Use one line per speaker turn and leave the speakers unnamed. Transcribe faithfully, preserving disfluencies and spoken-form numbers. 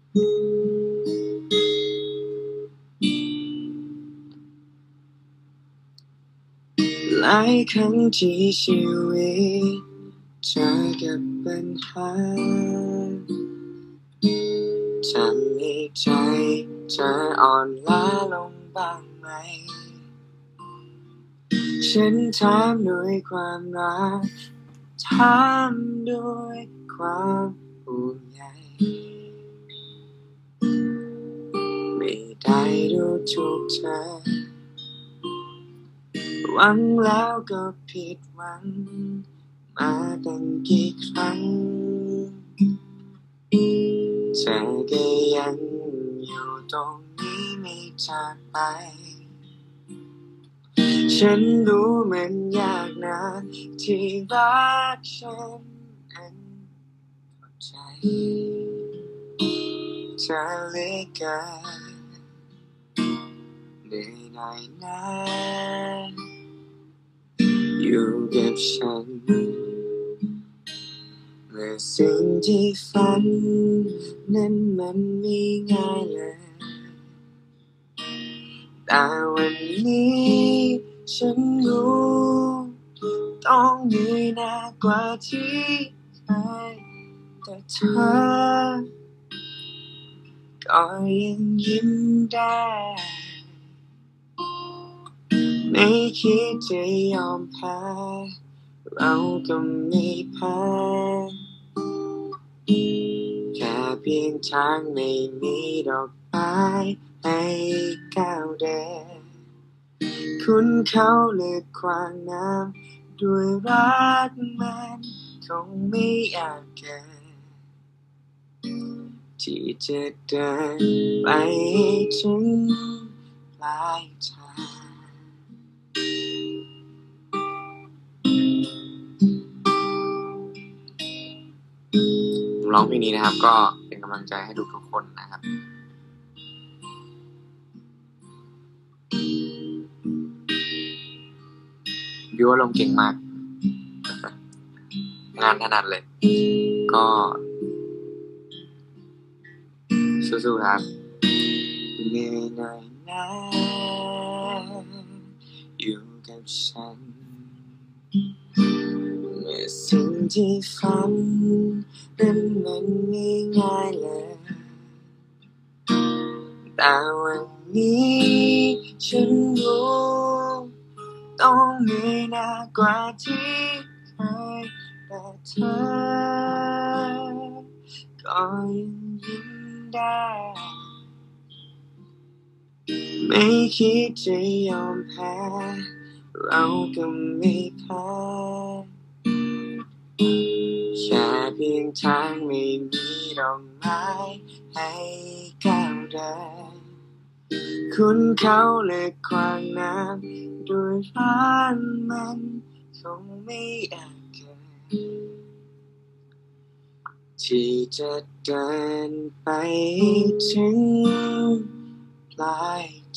หลายครั้งที่ชีวิตเจอกับปัญหาทำให้ใจเธออ่อนล้าลงบ้างไหมฉันถามด้วยความรักถามด้วยความห่วงใยไม่ได้ดูถูกเธอหวังแล้วก็ผิดหวังมาตั้งกี่ครั้งเธอก็ยังอยู่ตรงนี้ไม่จากไปฉันรู้มันยากนะที่รักฉันนั้นเข้าใจเธอเหลือเกินเหนื่อยหน่อยนะอยู่กับฉันเมื่อสิ่งที่ฝันนั้นมันไม่ง่ายเลยแต่วันนี้ฉันรู้ต้องเหนื่อยหนักกว่าที่เคยแต่เธอก็ยังยิ้มได้ไม่คิดจะยอมแพ้เราก็ไม่แพ้แค่เพียงทางไม่มีดอกไม้ให้ก้าวเดินคุณเขาเลือกขวางน้ำด้วยรักมันคงไม่อยากเกินที่จะเดินไปถึงปลายทางร้องเพลงนี้นะครับก็เป็นกำลังใจให้ทุกๆคนนะครับบิวว่าลงเก่งมากงานถนัดเลยก็สู้ๆครับเหนื่อยหน่อยนะอยู่กับฉันเมื่อสิ่งที่ฝันนั้นมันไม่ง่ายเลยแต่วันนี้ฉันรู้ต้องเหนื่อยหนักกว่าที่เคยแต่เธอก็ยังยิ้มได้ไม่คิดจะยอมแพ้เราก็ไม่แพ้แค่เพียงทางไม่มีดอกไม้ให้ก้าวเดินคุณเขาเลือกขวางน้ำด้วยรักมันคงไม่อาจเกินที่จะเดินไปถึงปลาย